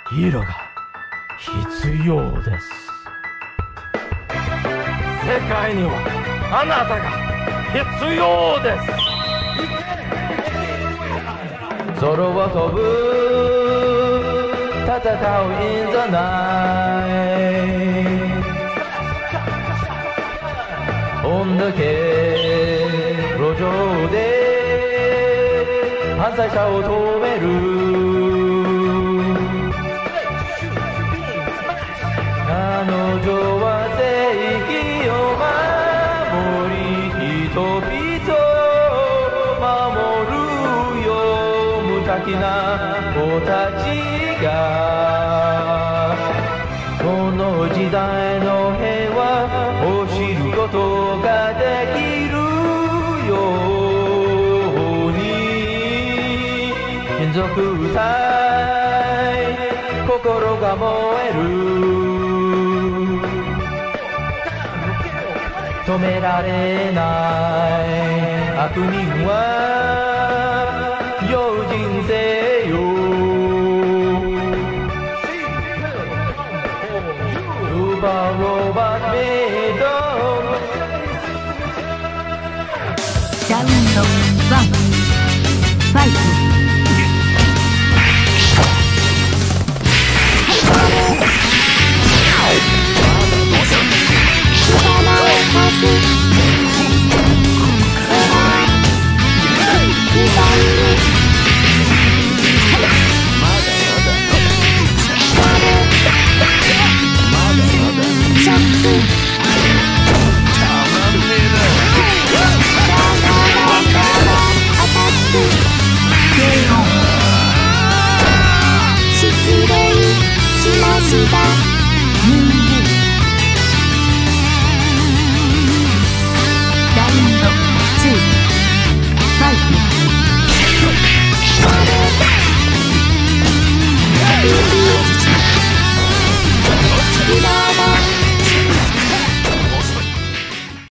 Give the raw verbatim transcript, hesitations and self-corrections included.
ヒーローが必要です。世界にはあなたが必要です。空は飛ぶ、戦う in the night。 温度計路上で犯罪者を止める。彼女は正義を守り、人々を守るよ。無邪気な子たちがこの時代の平和を知ることができるように、金属体心が燃える。止められない悪人は用心せよ。スーパーロバーメイドラウンドワンファイト。